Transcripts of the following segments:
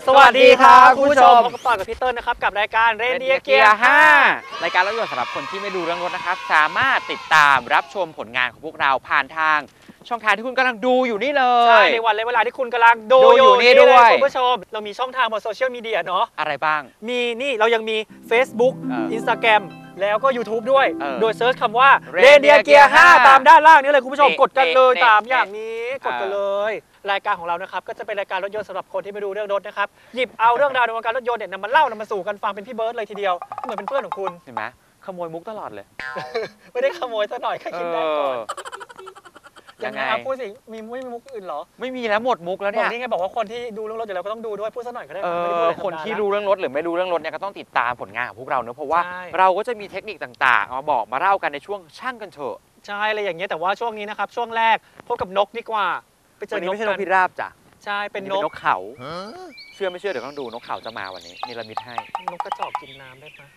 สวัสดีครับคุณผู้ชมพบกับปอนกับพี่เติ้ลนะครับกับรายการเรนเดียเกียร์ 5รายการรถยนต์สำหรับคนที่ไม่ดูเรื่องรถนะครับสามารถติดตามรับชมผลงานของพวกเราผ่านทางช่องทางที่คุณกำลังดูอยู่นี่เลยใช่ในวันและเวลาที่คุณกำลังดูอยู่นี่ด้วยคุณผู้ชมเรามีช่องทางบนโซเชียลมีเดียเนาะอะไรบ้างมีนี่เรายังมี Facebook Instagram แล้วก็ YouTube ด้วยโดยเซิร์ชคำว่าเรนเดียเกียร์5ตามด้านล่างนี้เลยคุณผู้ชมกดกันเลยตามอย่างนี้กดกันเลยรายการของเรานะครับก็จะเป็นรายการรถยนต์สำหรับคนที่ไม่รู้เรื่องรถนะครับหยิบเอาเรื่องราวในวงการรถยนต์เนี่ยนำมาเล่านำมาสู่กันฟังเป็นพี่เบิร์ดเลยทีเดียวเหมือนเป็นเพื่อนของคุณเห็นไหมขโมยมุกตลอดเลยไม่ได้ขโมยซะหน่อยแค่คิดได้ก่อนยังไงพูดสิไม่มีมุกอื่นหรอไม่มีแล้วหมดมุกแล้วเนี่ยนี่ไงบอกว่าคนที่ดูเรื่องรถอยู่แล้วก็ต้องดูด้วยพูดซะหน่อยก็ได้คนที่รู้เรื่องรถหรือไม่รู้เรื่องรถเนี่ยก็ต้องติดตามผลงานของพวกเราเนอะเพราะว่าเราก็จะมีเทคนิคต่างๆมาบอกมาเล่ากันในช่วงช่างกันเถอะใช่อะไรอย่างเงี้ยแต่ว่าช่วงนี้นะครับช่วงแรกพบกับนกดีกว่าไปเจอนกไม่ใช่นกพิราบจ้ะใช่เป็นนกเขาเชื่อไม่เชื่อเดี๋ยวต้องดูนกเขาจะมาวันนี้นิรมิตให้นกกระจอกกินน้ำได้ไหม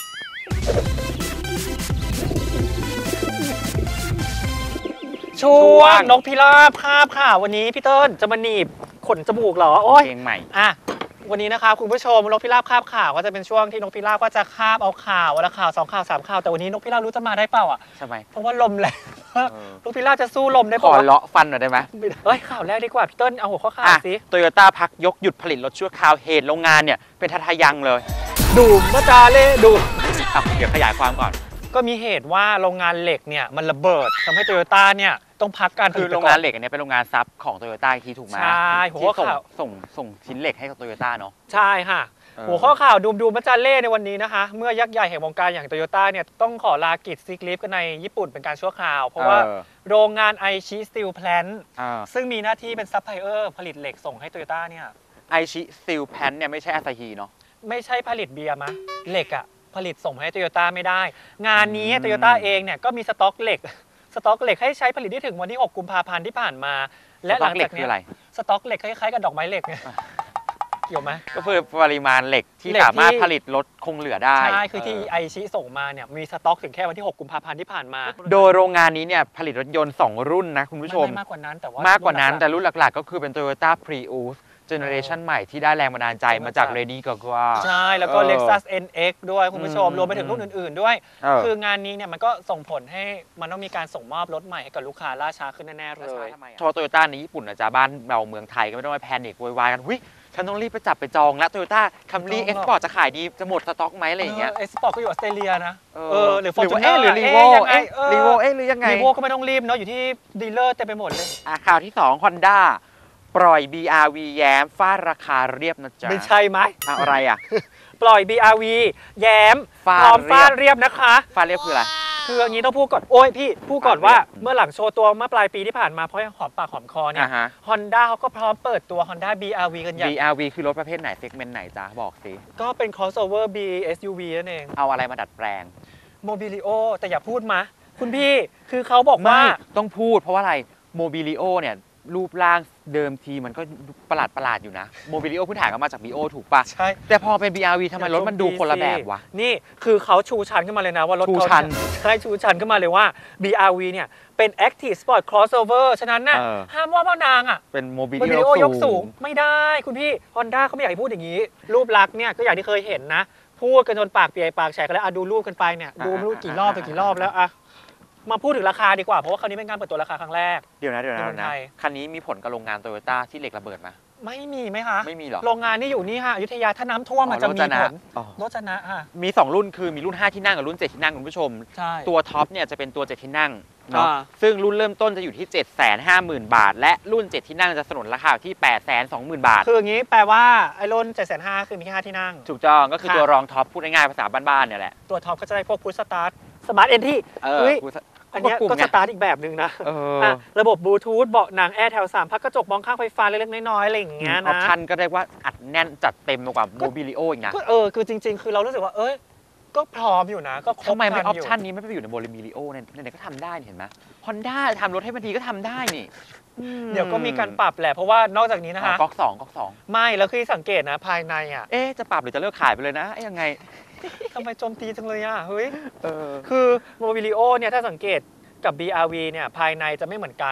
ช่วงนกพิราบคาบค่ะวันนี้พี่เติ้ลจะมาหนีบขนจมูกเหรอโอ้ยเพลงใหม่วันนี้นะครับคุณผู้ชมนกพิราบคาบข่าวก็จะเป็นช่วงที่นกพิราบก็จะคาบเอาข่าววันละข่าว2ข่าว3ข่าวแต่วันนี้นกพิราบรู้จะมาได้เปล่าอ่ะทำไมเพราะว่าลมแรงนกพิราบจะสู้ลมได้ขอเลาะฟันหน่อยได้ไหมข่าวแรกดีกว่าพี่เติ้ลเอาหัวข้อข่าวสิโตโยต้าพักยกหยุดผลิตรถชั่วคราวเหตุโรงงานเนี่ยเป็นทายังเลยดูมาจาเล่ดูเดี๋ยวขยายความก่อนก็มีเหตุว่าโรงงานเหล็กเนี่ยมันระเบิดทำให้โตโยต้าเนี่ยต้องพักการผลิตคือโรงงานเหล็กอันนี้เป็นโรงงานซับของโตโยต้าที่ถูกไหมใช่หัวข้อข่าวส่งชิ้นเหล็กให้กับโตโยต้าเนาะใช่ค่ะหัวข้อข่าวดูมาจาเล่ในวันนี้นะคะเมื่อยักษ์ใหญ่แห่งวงการอย่างโตโยต้าเนี่ยต้องขอลากิจซิกลิฟกันในญี่ปุ่นเป็นการชั่วคราวเพราะว่าโรงงานไอชิสตีลแพลนท์ซึ่งมีหน้าที่เป็นซัพพลายเออร์ผลิตเหล็กส่งให้โตโยต้าเนี่ยไอชิสตีลแพลนท์เนี่ยไม่ใช่อาซาฮีเนาะไม่ใช่ผลิตเบียร์มะเหล็กอะผลิตส่งให้โตโยต้าไม่ได้งานนี้โตโยต้าเองเนี่ยก็มีสต็อกเหล็กให้ใช้ผลิตได้ถึงวันที่6กุมภาพันธ์ที่ผ่านมาและหลังจากนี้สต็อกเหล็กคล้ายๆกับดอกไม้เหล็กเนี่ยเกี่ยวไหมก็คือปริมาณเหล็กที่สามารถผลิตรถคงเหลือได้ใช่คือที่ไอชิส่งมาเนี่ยมีสต็อกถึงแค่วันที่6กุมภาพันธ์ที่ผ่านมาโดยโรงงานนี้เนี่ยผลิตรถยนต์2รุ่นนะคุณผู้ชมมากกว่านั้นแต่รุ่นหลักๆก็คือเป็น Toyota Priusเจเนอเรชันใหม่ที่ได้แรงบันดาลใจมาจาก Lady Gaga ใช่แล้วก็ Lexus NX ด้วยคุณผู้ชมรวมไปถึงรุ่นอื่นๆด้วยคืองานนี้เนี่ยมันก็ส่งผลให้มันต้องมีการส่งมอบรถใหม่ให้กับลูกค้าล่าช้าขึ้นแน่ๆเลยโตโยต้าในญี่ปุ่นอาจจะบ้านเราเมืองไทยก็ไม่ต้องไปแพนิคโวยวายกันฉันต้องรีบไปจับไปจองแล้วโตโยต้าคัมรี่เอ็กซ์พอร์ตจะขายดีจะหมดสต็อกไหมอะไรอย่างเงี้ยเอ็กซ์พอร์ตก็อยู่ออสเตรเลียนะหรือหรือรีโวหรือยังไงรีโวก็ไม่ต้องรีบเนาะอยู่ที่ดีลเลอร์เต็มไปหมดเลยข่าวที่2 Hondaปล่อย BRV แย้มฟาดราคาเรียบนะจ๊ะไม่ใช่ไหมอะไรอ่ะปล่อย BRV แย้มพร้อมฟาดเรียบนะคะฟาดเรียบคืออะไรคืออย่างนี้ต้องพูดก่อนโอ้ยพี่พูดก่อนว่าเมื่อหลังโชว์ตัวเมื่อปลายปีที่ผ่านมาเพราะหอมปากหอมคอเนี่ย Honda เขาก็พร้อมเปิดตัว Honda BRV กันอย่าง BRV คือรถประเภทไหนเซกเมนต์ไหนจ๊ะบอกสิก็เป็น crossover B SUV นั่นเองเอาอะไรมาดัดแปลง Mobilio แต่อย่าพูดมาคุณพี่คือเขาบอกว่าต้องพูดเพราะว่าอะไร Mobilio เนี่ยรูปร่างเดิมทีมันก็ประหลาดอยู่นะโมบิลิโอพื้นฐานก็มาจาก BO ถูกปะใช่แต่พอเป็น BRV ทำไมรถมันดูคนละแบบวะนี่คือเขาชูชันขึ้นมาเลยนะว่ารถเขาใช่ชูชันขึ้นมาเลยว่า BRV เนี่ยเป็น Active Sport Crossover ฉะนั้นน่ะห้ามว่าพ่อนางอ่ะเป็นโมบิลิโอยกสูงไม่ได้คุณพี่ Honda เขาไม่อยากให้พูดอย่างนี้รูปลักษณ์เนี่ยก็อย่างที่เคยเห็นนะพูดกันจนปากเปียกปากแฉะกันแล้วดูรูปกันไปเนี่ยดูไม่รู้กี่รอบแล้วอะมาพูดถึงราคาดีกว่าเพราะว่าคราวนี้เป็นการเปิดตัวราคาครั้งแรกเดี๋ยวนะคันนี้มีผลกับโรงงานโตโยต้าที่เหล็กระเบิดไหมไม่มีไหมคะไม่มีหรอโรงงานนี่อยู่นี่ค่ะอยุธยาถ้าน้ำท่วมมันจะมีผลรถจนะค่ะมี2รุ่นคือมีรุ่น5ที่นั่งกับรุ่น7ที่นั่งคุณผู้ชมตัวท็อปเนี่ยจะเป็นตัว7ที่นั่งเนาะซึ่งรุ่นเริ่มต้นจะอยู่ที่ 750,000 บาทและรุ่น7ที่นั่งจะสนนราคาที่ 820,000 บาทคืออย่างนี้แปลว่าไอ้รุ่น 750,000 คือมีแค่5ที่นั่งถูกต้องก็คือตัวรองท็อปพูดง่ายๆภาษาบ้านๆเนี่ยแหละตัวท็อปก็จะได้พวกพุชสตาร์ทสมาร์ทเอนที่อันนี้ก็สตาร์ทอีกแบบหนึ่งนะระบบบลูทูธเบาะหนังแอร์แถว3พักกระจกมองข้างไฟฟ้าเล็กๆน้อยๆอะไรอย่างเงี้ยนะออปชั่นก็ได้ว่าอัดแน่นจัดเต็มกว่าโมบิลิโออีกนะคือจริงๆคือเรารู้สึกว่าก็พร้อมอยู่นะก็ครบทำไมไม่ออปชั่นนี้ไม่ไปอยู่ในโมบิลิโอเนี่ยก็ทำได้เห็นไหม Honda ทำรถให้มันดีก็ทำได้นี่เดี๋ยวก็มีการปรับแหละเพราะว่านอกจากนี้นะคะก๊อก2 ไม่แล้วคือสังเกตนะภายในอ่ะจะปรับหรือจะเลิกขายไปเลยนะยังไงทำไมโจมตีจังเลยอ่ะเฮ้ยคือโมบิลิโอเนี่ยถ้าสังเกตกับ BRV เนี่ยภายในจะไม่เหมือนกัน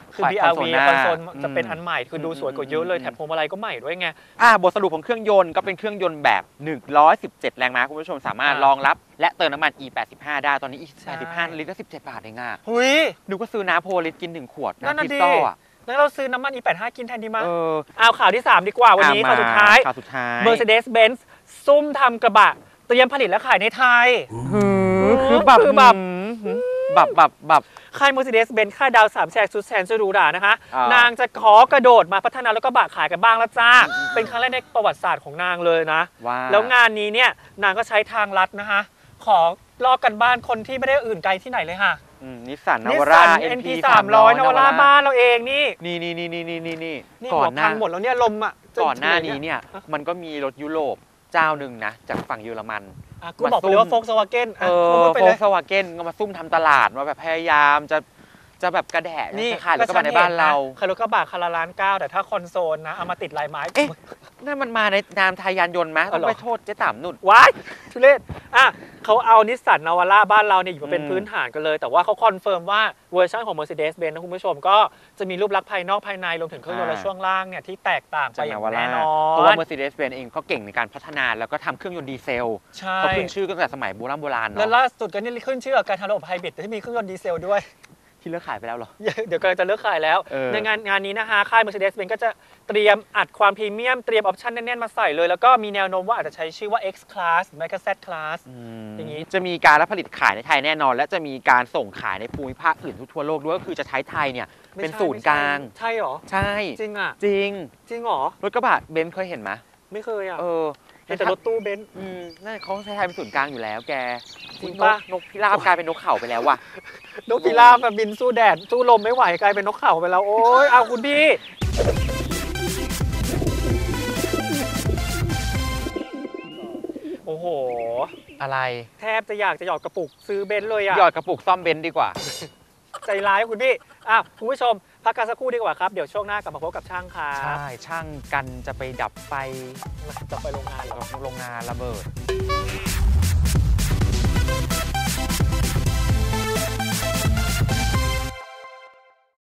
คือ BRV คอนโซลจะเป็นอันใหม่คือดูสวยกว่าเยอะเลยแถมพวงมาลัยก็ใหม่ด้วยไงบทสรุปของเครื่องยนต์ก็เป็นเครื่องยนต์แบบ117แรงม้าคุณผู้ชมสามารถรองรับและเติมน้ำมัน E85 ได้ตอนนี้ E85 ลิตรละ17 บาทเองอ่ะเฮ้ยดูก็ซื้อน้ำโพลิตกิน1ขวดนั่นน่ะดิงั้นเราซื้อน้ำมัน E85 กินแทนดีมั้ยเอาข่าวที่3ดีกว่าวันนี้ข่าวสุดท้าย Mercedes-Benz ซุ่มทำกระบะเตรียมผลิตและขายในไทยคือแบบค่าย Mercedes-Benz ค่ายดาว3แฉกสุดแสนจะหรูหรานะคะนางจะขอกระโดดมาพัฒนาแล้วก็บะขายกันบ้างแล้วจ้าเป็นครั้งแรกในประวัติศาสตร์ของนางเลยนะแล้วงานนี้เนี่ยนางก็ใช้ทางลัดนะคะขอลอกกันบ้านคนที่ไม่ได้อื่นไกลที่ไหนเลยค่ะนิสสันนาวาร่า NP 300นาวาร่าบ้านเราเองนี่ก่อนหน้าหมดแล้วเนี่ยลมอ่ะก่อนหน้านี้เนี่ยมันก็มีรถยุโรปเจ้าหนึ่งนะจากฝั่งเยอรมันกูบอกไปเลยว่าโฟล์กสวาเก้นโฟล์กสวาเก้นก็มาซุ่มทำตลาดมาแบบพยายามจะแบบกระแดะนี่ขายรถกระบะในบ้านเราขายรถกระบะคาราล้าน9แต่ถ้าคอนโซลนะเอามาติดลายไม้นั่นมันมาในนามไทยยานยนต์ไหมต้องไปโทษเจ๊ต่ำนุ่นว้ายทุเรศเขาเอานิสสันนาวาร่าบ้านเราเนี่ยอยู่มาเป็นพื้นฐานกันเลยแต่ว่าเขาคอนเฟิร์มว่าเวอร์ชันของ Mercedes-Benz นะคุณผู้ชมก็จะมีรูปลักษณ์ภายนอกภายในรวมถึงเครื่องยนต์และช่วงล่างเนี่ยที่แตกต่างไปอย่างแน่นอนเพราะว่า Mercedes-Benz เองเขาเก่งในการพัฒนาแล้วก็ทำเครื่องยนต์ดีเซลเขาขึ้นชื่อตั้งแต่สมัยโบราณเนาะและล่าสุดก็นี่ขึ้นชื่อกับการทำระบบไฮบริดที่มีเครื่องยนต์ดีเซลด้วยที่เลิกขายไปแล้วเหรอเดี๋ยวกำลังจะเลิกขายแล้วในงานนี้นะคะค่าย Mercedes-Benz ก็จะเตรียมอัดความพรีเมียมเตรียมออปชั่นแน่นๆมาใส่เลยแล้วก็มีแนวโน้มว่าอาจจะใช้ชื่อว่า X Class ไม่ก็ Z Class อย่างนี้จะมีการรับผลิตขายในไทยแน่นอนและจะมีการส่งขายในภูมิภาคอื่นทั่วโลกด้วยก็คือจะใช้ไทยเนี่ยเป็นศูนย์กลางใช่หรอใช่จริงอ่ะจริงหรอรถกระบะเบนซ์เคยเห็นไหมไม่เคยอ่ะแต่รถตู้เบนซ์นั่นเขาใช้ไทยเป็นศูนย์กลางอยู่แล้วแกนกพิราบกลายเป็นนกเขาไปแล้วว่ะนกพิราบแบบบินสู้แดดสู้ลมไม่ไหวกลายเป็นนกเขาไปแล้วโอ๊ยเอาคุณพี่โอ้โหอะไรแทบจะอยากจะหยอดกระปุกซื้อเบนซ์เลยอ่ะหยอดกระปุกซ่อมเบนซ์ดีกว่าใจร้ายคุณพี่คุณผู้ชมพักกันสักครู่ดีกว่าครับเดี๋ยวช่วงหน้ากลับมาพบกับช่างครับใช่ช่างกันจะไปดับไฟจะไปโรงงานเหรอโรงงานระเบิด